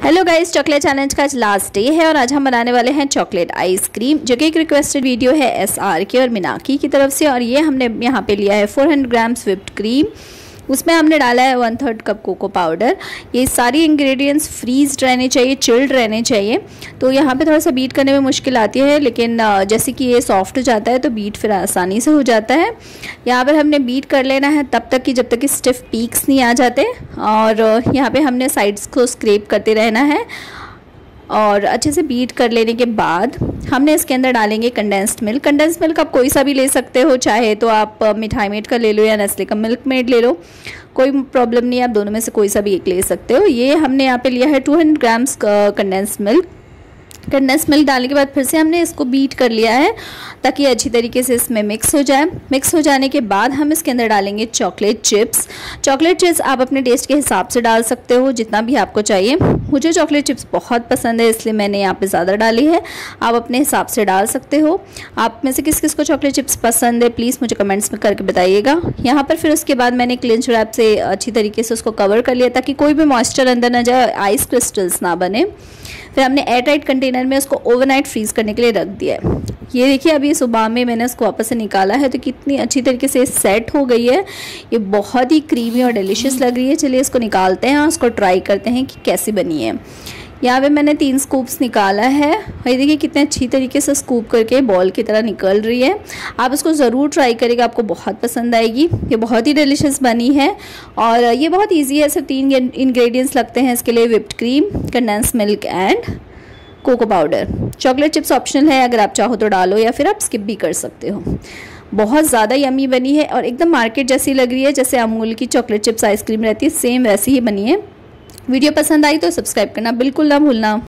Hello guys, chocolate challenge का आज last day है और आज हम बनाने वाले हैं चॉकलेट आइसक्रीम, जो कि एक रिक्वेस्टेड वीडियो है एसआर के और मीनाकी की तरफ से। और ये हमने यहाँ पे लिया है 400 ग्राम्स व्हिप्ड क्रीम, उसमें हमने डाला है 1/3 कप कोको पाउडर। ये सारी इंग्रेडिएंट्स फ्रीज रहने चाहिए, चिल्ड रहने चाहिए। तो यहाँ पे थोड़ा सा बीट करने में मुश्किल आती है, लेकिन जैसे कि ये सॉफ्ट हो जाता है तो बीट फिर आसानी से हो जाता है। यहाँ पर हमने बीट कर लेना है तब तक कि जब तक कि स्टिफ पीक्स नहीं आ जाते। और यहाँ पे हमने साइड्स को स्क्रैप करते रहना है और अच्छे से बीट कर लेने के बाद हमने इसके अंदर डालेंगे कंडेंस्ड मिल्क। कंडेंस्ड मिल्क आप कोई सा भी ले सकते हो, चाहे तो आप मिठाई मेड का ले लो या नेस्ले का मिल्क मेड ले लो, कोई प्रॉब्लम नहीं है, आप दोनों में से कोई सा भी एक ले सकते हो। ये हमने यहाँ पे लिया है 200 grams condensed milk. Condense milk डालने के बाद फिर से हमने इसको बीट कर लिया है ताकि अच्छी तरीके से इसमें मिक्स हो जाए। मिक्स हो जाने के बाद हम इसके अंदर डालेंगे चॉकलेट चिप्स। चॉकलेट चिप्स आप अपने टेस्ट के हिसाब से डाल सकते हो, जितना भी आपको चाहिए। मुझे चॉकलेट चिप्स बहुत पसंद है, इसलिए मैंने यहाँ पे ज़्यादा डाली है। आप अपने हिसाब से डाल सकते हो। आप में से किस किस को चॉकलेट चिप्स पसंद है प्लीज़ मुझे कमेंट्स में करके बताइएगा। यहाँ पर फिर उसके बाद मैंने क्लिंच रैप से अच्छी तरीके से उसको कवर कर लिया ताकि कोई भी मॉइस्चर अंदर ना जाए, आइस क्रिस्टल्स ना बने। फिर हमने एयर टाइट कंटेनर में उसको ओवरनाइट फ्रीज़ करने के लिए रख दिया है। ये देखिए, अभी सुबह में मैंने उसको वापस से निकाला है तो कितनी अच्छी तरीके से सेट हो गई है। ये बहुत ही क्रीमी और डिलीशियस लग रही है। चलिए इसको निकालते हैं और उसको ट्राई करते हैं कि कैसी बनी है। यहाँ पे मैंने 3 स्कूप्स निकाला है और ये देखिए कितने अच्छी तरीके से स्कूप करके बॉल की तरह निकल रही है। आप इसको ज़रूर ट्राई करिएगा, आपको बहुत पसंद आएगी। ये बहुत ही डिलीशियस बनी है और ये बहुत इजी है। सिर्फ 3 इंग्रेडिएंट्स लगते हैं इसके लिए, whipped cream, condense milk and cocoa powder. Chocolate chips optional है, अगर आप चाहो तो डालो या फिर आप स्किप भी कर सकते हो। बहुत ज़्यादा यमी बनी है और एकदम मार्केट जैसी लग रही है, जैसे अमूल की चॉकलेट चिप्स आइसक्रीम रहती है, सेम वैसी ही बनी है। वीडियो पसंद आई तो सब्सक्राइब करना बिल्कुल ना भूलना।